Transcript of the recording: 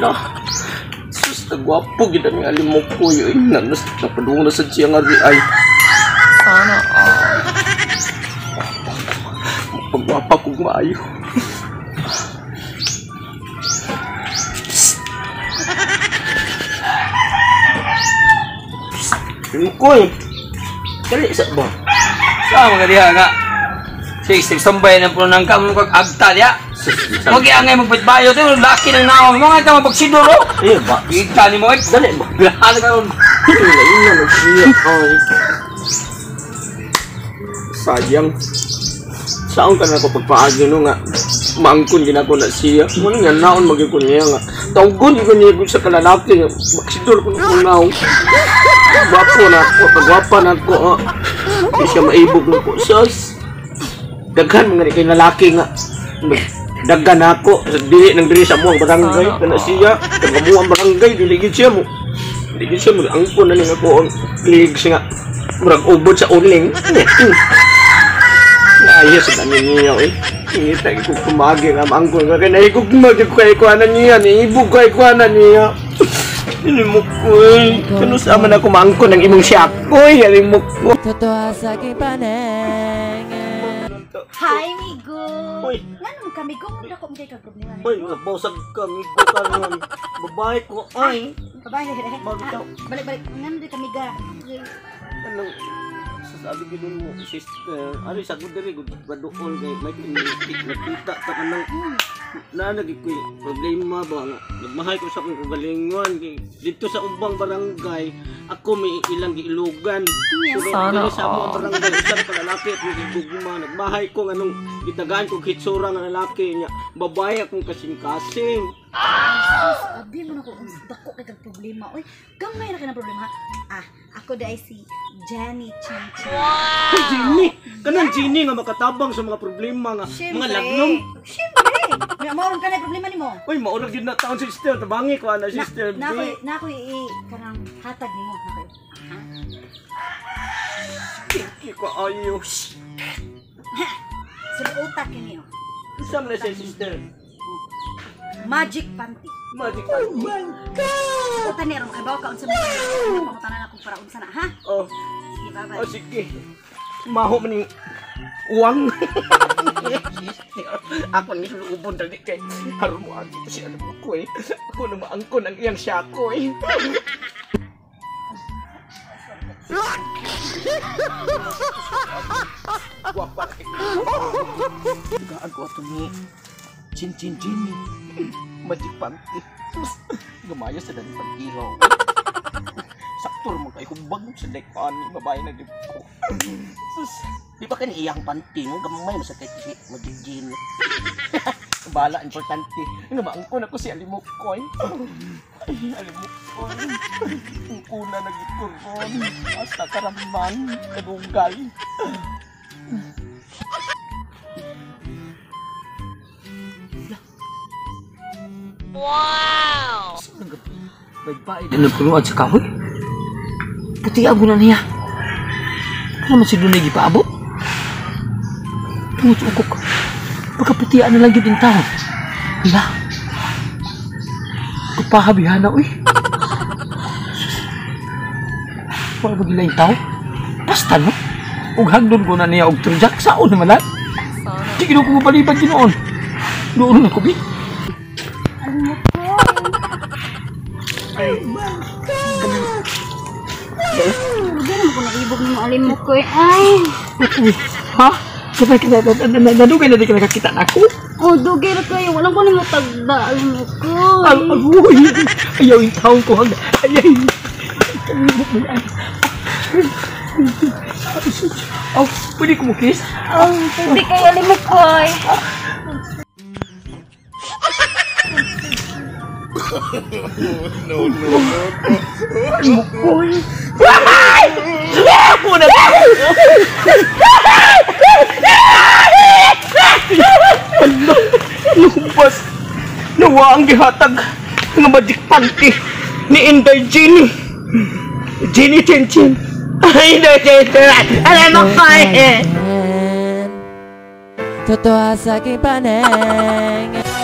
na. Sus, nagwapo gid ang alimok ko yun. Napadung na sa siyang ari ay. Sana Pagwapa kong maayo. Koy, dali sa ba? sa mga diha nga. Sige, sambay ng puno ng kamong kag-agta diya. Huwag angay magpitbayo tayo, laki ng naong. Mga ito mapagsiduro. Eh, ba? Kita ni mo, Dali ba? bilahan ka ron. Wala na siya. Ay. Sayang. Saan ka na ko pagpaagi no nga? Maangkon din ako na siya. Muna nga naon magiging niya nga. Tawgon ko niya sa kalalaki nga. Magsidor ko na kung naong. Gwapo na ako. Pagwapa na ako. Hindi siya maibog na ko. Sus. Daghan mga kay lalaki nga. Daghan ako. Dili nang dili sa mo ang barangay. Kana siya. Taga mo ang barangay. Dili gid siya mo. Dili gid siya mo. Angkon na ning ako. Ligs nga. Murag ubod sa uling. Ayos sa dami niya eh. Ingita ko kumagi nga mangkon nga kaya naigugmag ko kay kuanan niya. Niibog kay kuanan niya. Inimok ko eh. Kano sama na kumangkon ng imong siyak ko eh. Inimok ko. Totoo sa aking paneng. Hi, Migo! Hoy. Nga naman ka, Migo. Muna ko mga problema. Hoy, nabawsag ka. Migo ka nun. Babae ko. Ay. Babae, Balik. balik. Nga naman ka, Miga. Anong sasabi gano'n mo, sister? Ano sa ko diri baduol kay may kinistik nakita ta kanang nanagig ko problema ba nga nagmahay ko sa akong kagalingon kay dito sa ubang barangay ako may ilang giilugan pero dili sa among barangay usan pa lalaki at guguma nagmahay ko nganong gitagaan ko hitsura nga lalaki niya babae akong kasing-kasing. Abi mo na ko kung dako ka kag problema. Oy, gamay na ka ng problema. Ako dai si Jenny Chin. Hey, Jenny! Kanang Jenny nga makatabang sa mga problema nga mga lagnong. Siyempre! May maurang ka na problema ni mo. Uy, maurag din na taon sister. Tabangi ko ana sister. Na ako kanang hatag ni mo. Hindi ko ayos. Sa utak ni mo. Isa mo na siya sister. Magic panty. Magic panty. Utan ni ron kay bawa ka unsa mo. Pangutanan ako para unsa na, ha? Oh. Sige, bye-bye. Oh, sige. Maho man yung uwang. Ako ni lubon dali kay haron mo agi to si ano ko eh. Ako na maangkon ang iyang siyako eh. Guwapa na ikaw. Gaan ko ato ni Chin. Magic panty. Gumaya sa dali pag-ihaw. Saktor mo kay humbag sa dekpan ni babae na dito ko. Sus, di ba iyang panty mo? Gamay mo sa teksi, magigin. Bala, importante. Namaangkon ako si Alimukoy. Ay, Alimukoy. Ang kuna nagituron. Basta karamban, nagugal. Wow! Baik-baik din nagpunuan sa kahoy. Puti ako na niya. Ano man si Dunay gipaabot? Tungod ukok. Pagkaputian na lang yun yung tao. Hala. Kapahabihan na, uy. Wala ba gila yung tao? Basta, no? Ug hagdon ko na niya og trujak. Saan naman lang? Sige, ko mapalipad yun noon. Doon na ko, bi. Ganun ko naibog ng Alimukoy. Ay! Ha? Sabay ka nadugay na di ka nakakita na ako? Oh, dugay na kayo. Walang ko nang matagda. Alimukoy. Agoy! Ayaw yung taong ko. Ayaw! Kalibok mo yan. Oh, pwede ko mo kiss? Oh, hindi kayo Alimukoy. No. Alimukoy! Muna Lumpas. Nawa ang gihatag ng magic panty ni Inday Jenny. Jenny Chin. Ay, alam mo ko eh. Totoo sa aking paneng.